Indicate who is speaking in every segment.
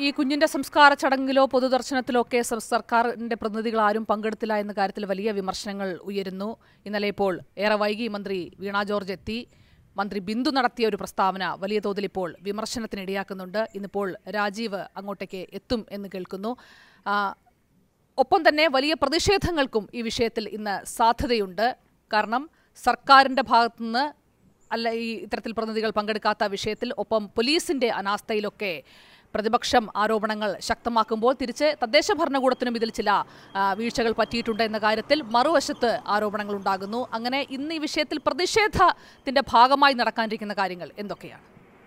Speaker 1: ഈ കുഞ്ഞിന്റെ സംസ്കാര ചടങ്ങിലോ പൊതുദർശനത്തിലോ ഒക്കെ സർക്കാരിന്റെ പ്രതിനിധികൾ ആരും പങ്കെടുത്തില്ല എന്ന കാര്യത്തിൽ വലിയ വിമർശനങ്ങൾ ഉയരുന്നു. ഇന്നലെ ഇപ്പോൾ ഏറെ വൈകി മന്ത്രി വീണ ജോർജ് എത്തി. മന്ത്രി ബിന്ദു നടത്തിയ ഒരു പ്രസ്താവന വലിയ തോതിൽ ഇപ്പോൾ വിമർശനത്തിനിടയാക്കുന്നുണ്ട്. ഇന്നിപ്പോൾ രാജീവ് അങ്ങോട്ടേക്ക് എത്തും എന്ന് കേൾക്കുന്നു. ഒപ്പം തന്നെ വലിയ പ്രതിഷേധങ്ങൾക്കും ഈ വിഷയത്തിൽ ഇന്ന് സാധ്യതയുണ്ട്. കാരണം സർക്കാരിന്റെ ഭാഗത്തുനിന്ന് അല്ല ഈ ഇത്തരത്തിൽ പ്രതിനിധികൾ പങ്കെടുക്കാത്ത വിഷയത്തിൽ ഒപ്പം പോലീസിന്റെ അനാസ്ഥയിലൊക്കെ പ്രതിപക്ഷം ആരോപണങ്ങൾ ശക്തമാക്കുമ്പോൾ തിരിച്ച് തദ്ദേശ ഭരണകൂടത്തിനും ഇതിൽ ചില വീഴ്ചകൾ പറ്റിയിട്ടുണ്ട് എന്ന കാര്യത്തിൽ മറുവശത്ത് ആരോപണങ്ങൾ ഉണ്ടാകുന്നു. അങ്ങനെ ഇന്ന് ഈ വിഷയത്തിൽ പ്രതിഷേധത്തിന്റെ ഭാഗമായി നടക്കാനിരിക്കുന്ന കാര്യങ്ങൾ എന്തൊക്കെയാണ്?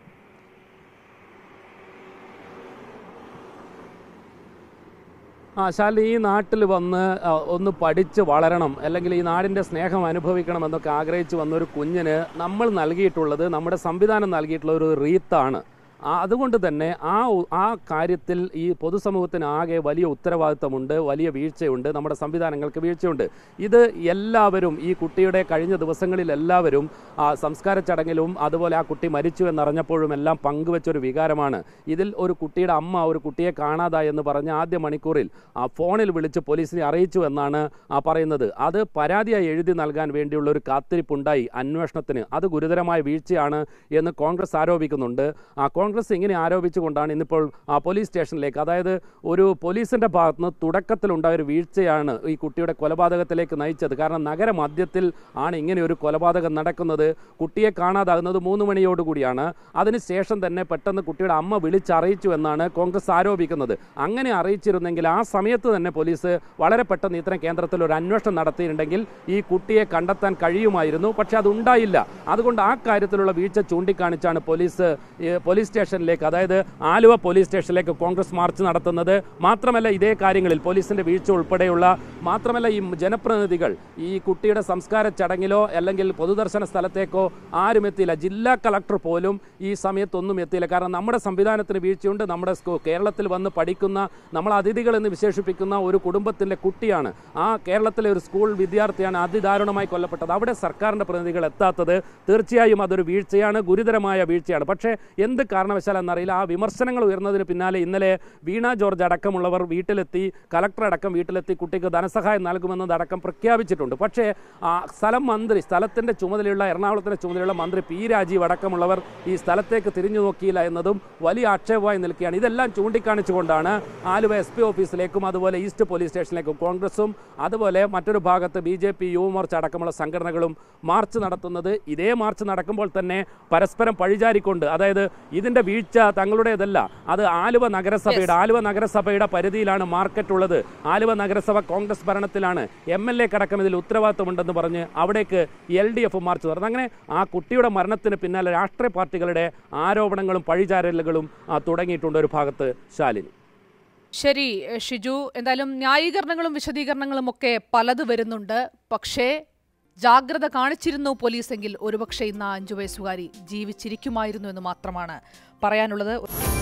Speaker 2: ശാലിനി, ഈ നാട്ടിൽ വന്ന് ഒന്ന് പഠിച്ച് വളരണം, അല്ലെങ്കിൽ ഈ നാടിൻ്റെ സ്നേഹം അനുഭവിക്കണമെന്നൊക്കെ ആഗ്രഹിച്ച് വന്നൊരു കുഞ്ഞിന് നമ്മൾ നൽകിയിട്ടുള്ളത്, നമ്മുടെ സംവിധാനം നൽകിയിട്ടുള്ള ഒരു റീത്താണ്. അതുകൊണ്ട് തന്നെ ആ കാര്യത്തിൽ ഈ പൊതുസമൂഹത്തിന് ആകെ വലിയ ഉത്തരവാദിത്തമുണ്ട്, വലിയ വീഴ്ചയുണ്ട്, നമ്മുടെ സംവിധാനങ്ങൾക്ക് വീഴ്ചയുണ്ട്. ഇത് എല്ലാവരും ഈ കുട്ടിയുടെ കഴിഞ്ഞ ദിവസങ്ങളിൽ എല്ലാവരും സംസ്കാര ചടങ്ങിലും അതുപോലെ ആ കുട്ടി മരിച്ചു എന്നറിഞ്ഞപ്പോഴും എല്ലാം പങ്കുവെച്ചൊരു വികാരമാണ്. ഇതിൽ ഒരു കുട്ടിയുടെ അമ്മ ഒരു കുട്ടിയെ കാണാതായി എന്ന് പറഞ്ഞ് ആദ്യ മണിക്കൂറിൽ ഫോണിൽ വിളിച്ച് പോലീസിനെ അറിയിച്ചു എന്നാണ് പറയുന്നത്. അത് പരാതിയായി എഴുതി നൽകാൻ വേണ്ടിയുള്ള ഒരു കാത്തിരിപ്പുണ്ടായി അന്വേഷണത്തിന്. അത് ഗുരുതരമായ വീഴ്ചയാണ് എന്ന് കോൺഗ്രസ് ആരോപിക്കുന്നുണ്ട്. കോൺഗ്രസ് ഇങ്ങനെ ആരോപിച്ചുകൊണ്ടാണ് ഇന്നിപ്പോൾ പോലീസ് സ്റ്റേഷനിലേക്ക്, അതായത് ഒരു പോലീസിൻ്റെ ഭാഗത്തുനിന്ന് തുടക്കത്തിലുണ്ടായ ഒരു വീഴ്ചയാണ് ഈ കുട്ടിയുടെ കൊലപാതകത്തിലേക്ക് നയിച്ചത്. കാരണം നഗരമധ്യത്തിൽ ആണ് ഇങ്ങനെ ഒരു കൊലപാതകം നടക്കുന്നത്. കുട്ടിയെ കാണാതാകുന്നത് 3 മണിയോടുകൂടിയാണ്. അതിനുശേഷം തന്നെ പെട്ടെന്ന് കുട്ടിയുടെ അമ്മ വിളിച്ചറിയിച്ചു എന്നാണ് കോൺഗ്രസ് ആരോപിക്കുന്നത്. അങ്ങനെ അറിയിച്ചിരുന്നെങ്കിൽ ആ സമയത്ത് തന്നെ പോലീസ് വളരെ പെട്ടെന്ന് ഇത്തരം കേന്ദ്രത്തിൽ ഒരു അന്വേഷണം നടത്തിയിട്ടുണ്ടെങ്കിൽ ഈ കുട്ടിയെ കണ്ടെത്താൻ കഴിയുമായിരുന്നു. പക്ഷെ അതുണ്ടായില്ല. അതുകൊണ്ട് ആ കാര്യത്തിലുള്ള വീഴ്ച ചൂണ്ടിക്കാണിച്ചാണ് പോലീസ് സ്റ്റേഷനിലേക്ക്, അതായത് ആലുവ പോലീസ് സ്റ്റേഷനിലേക്ക് കോൺഗ്രസ് മാർച്ച് നടത്തുന്നത്. മാത്രമല്ല ഇതേ കാര്യങ്ങളിൽ പോലീസിന്റെ വീഴ്ച ഉൾപ്പെടെയുള്ള, മാത്രമല്ല ഈ ജനപ്രതിനിധികൾ ഈ കുട്ടിയുടെ സംസ്കാര ചടങ്ങിലോ അല്ലെങ്കിൽ പൊതുദർശന സ്ഥലത്തേക്കോ ആരും എത്തിയില്ല. ജില്ലാ കളക്ടർ പോലും ഈ സമയത്തൊന്നും എത്തിയില്ല. കാരണം നമ്മുടെ സംവിധാനത്തിന് വീഴ്ചയുണ്ട്. നമ്മുടെ കേരളത്തിൽ വന്ന് പഠിക്കുന്ന, നമ്മൾ അതിഥികൾ എന്ന് വിശേഷിപ്പിക്കുന്ന ഒരു കുടുംബത്തിൻ്റെ കുട്ടിയാണ്, ആ കേരളത്തിലെ ഒരു സ്കൂൾ വിദ്യാർത്ഥിയാണ് അതിദാരുണമായി കൊല്ലപ്പെട്ടത്. അവിടെ സർക്കാരിൻ്റെ പ്രതിനിധികൾ എത്താത്തത് തീർച്ചയായും അതൊരു വീഴ്ചയാണ്, ഗുരുതരമായ വീഴ്ചയാണ്. പക്ഷേ എന്ത് കാരണവശാലെന്നറിയില്ല, ആ വിമർശനങ്ങൾ ഉയർന്നതിന് പിന്നാലെ ഇന്നലെ വീണ ജോർജ് അടക്കമുള്ളവർ വീട്ടിലെത്തി, കളക്ടർ അടക്കം വീട്ടിലെത്തി കുട്ടിക്ക് ധനസഹായം നൽകുമെന്നതടക്കം പ്രഖ്യാപിച്ചിട്ടുണ്ട്. പക്ഷേ സ്ഥലത്തിൻ്റെ ചുമതലയുള്ള, എറണാകുളത്തിൻ്റെ ചുമതലയുള്ള മന്ത്രി പി രാജീവ് അടക്കമുള്ളവർ ഈ സ്ഥലത്തേക്ക് തിരിഞ്ഞു നോക്കിയില്ല എന്നതും വലിയ ആക്ഷേപമായി നിൽക്കുകയാണ്. ഇതെല്ലാം ചൂണ്ടിക്കാണിച്ചുകൊണ്ടാണ് ആലുവ SP ഓഫീസിലേക്കും അതുപോലെ ഈസ്റ്റ് പോലീസ് സ്റ്റേഷനിലേക്കും കോൺഗ്രസും അതുപോലെ മറ്റൊരു ഭാഗത്ത് BJP യുവമോർച്ച അടക്കമുള്ള സംഘടനകളും മാർച്ച് നടത്തുന്നത്. ഇതേ മാർച്ച് നടക്കുമ്പോൾ തന്നെ പരസ്പരം പഴിചാരിക്കൊണ്ട്, അതായത് ഇതിൻ്റെ വീഴ്ച തങ്ങളുടേതല്ല, അത് ആലുവ നഗരസഭയുടെ പരിധിയിലാണ് മാർക്കറ്റ് ഉള്ളത്, ആലുവ നഗരസഭ കോൺഗ്രസ് ഭരണത്തിലാണ്, MLA അടക്കം ഇതിൽ ഉത്തരവാദിത്തമുണ്ടെന്ന് പറഞ്ഞ് അവിടേക്ക് LDF മാർച്ച് നടന്നു. അങ്ങനെ ആ കുട്ടിയുടെ മരണത്തിന് പിന്നാലെ രാഷ്ട്രീയ പാർട്ടികളുടെ ആരോപണങ്ങളും പഴിചാരലുകളും തുടങ്ങിയിട്ടുണ്ട് ഒരു ഭാഗത്ത്. ശാലിനി,
Speaker 1: ശരി ഷിജു, എന്തായാലും ന്യായീകരണങ്ങളും വിശദീകരണങ്ങളും ഒക്കെ പലത് വരുന്നുണ്ട്. പക്ഷേ ജാഗ്രത കാണിച്ചിരുന്നു പോലീസെങ്കിൽ ഒരുപക്ഷെ ഇന്ന് 5 വയസ്സുകാരി ജീവിച്ചിരിക്കുമായിരുന്നു എന്ന് മാത്രമാണ് പറയാനുള്ളത്.